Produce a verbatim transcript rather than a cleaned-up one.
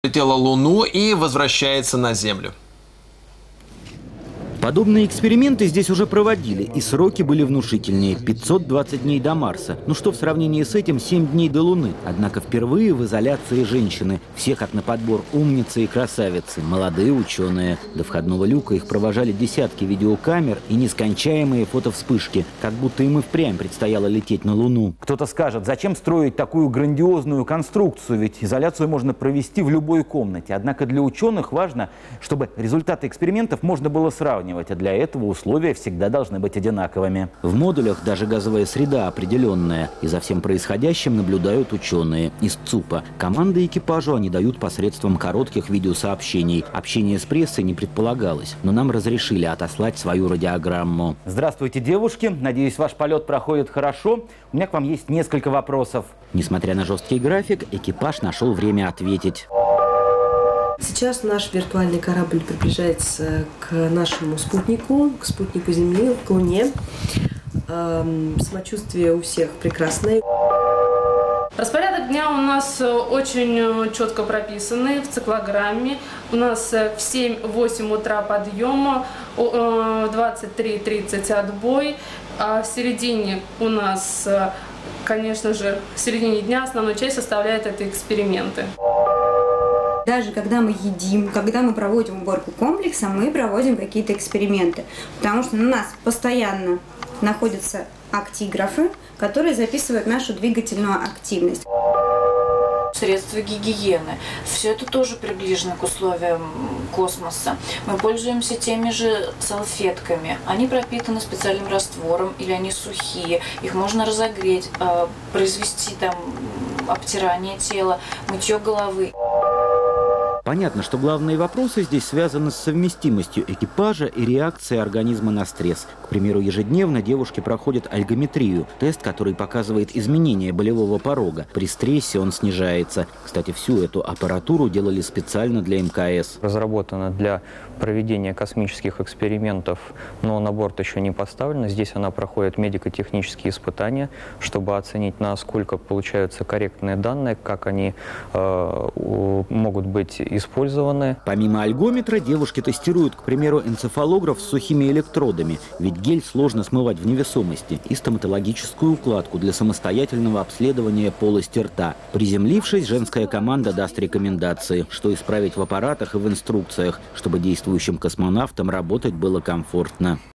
Летела Луну и возвращается на Землю. Подобные эксперименты здесь уже проводили, и сроки были внушительнее – пятьсот двадцать дней до Марса. Ну что в сравнении с этим семь дней до Луны. Однако впервые в изоляции женщины. Все как на подбор умницы и красавицы, молодые ученые. До входного люка их провожали десятки видеокамер и нескончаемые фотовспышки, как будто им и впрямь предстояло лететь на Луну. Кто-то скажет, зачем строить такую грандиозную конструкцию, ведь изоляцию можно провести в любой комнате. Однако для ученых важно, чтобы результаты экспериментов можно было сравнивать. А для этого условия всегда должны быть одинаковыми. В модулях даже газовая среда определенная. И за всем происходящим наблюдают ученые из ЦУПа. Команды экипажу они дают посредством коротких видеосообщений. Общение с прессой не предполагалось, но нам разрешили отослать свою радиограмму. Здравствуйте, девушки. Надеюсь, ваш полет проходит хорошо. У меня к вам есть несколько вопросов. Несмотря на жесткий график, экипаж нашел время ответить. Сейчас наш виртуальный корабль приближается к нашему спутнику, к спутнику Земли, к Луне. Эм, самочувствие у всех прекрасное. Распорядок дня у нас очень четко прописанный в циклограмме. У нас в семь-восемь утра подъем, в двадцать три тридцать отбой. А в середине у нас, конечно же, в середине дня основную часть составляют это эксперименты. Даже когда мы едим, когда мы проводим уборку комплекса, мы проводим какие-то эксперименты. Потому что у нас постоянно находятся актиграфы, которые записывают нашу двигательную активность. Средства гигиены. Все это тоже приближено к условиям космоса. Мы пользуемся теми же салфетками. Они пропитаны специальным раствором или они сухие. Их можно разогреть, произвести там обтирание тела, мытье головы. Понятно, что главные вопросы здесь связаны с совместимостью экипажа и реакцией организма на стресс. К примеру, ежедневно девушки проходят альгометрию, тест, который показывает изменение болевого порога. При стрессе он снижается. Кстати, всю эту аппаратуру делали специально для эм ка эс. Разработана для проведения космических экспериментов, но на борт еще не поставлена. Здесь она проходит медико-технические испытания, чтобы оценить, насколько получаются корректные данные, как они э, могут быть использованы. Помимо альгометра, девушки тестируют, к примеру, энцефалограф с сухими электродами, ведь гель сложно смывать в невесомости, и стоматологическую укладку для самостоятельного обследования полости рта. Приземлившись, женская команда даст рекомендации, что исправить в аппаратах и в инструкциях, чтобы действующим космонавтам работать было комфортно.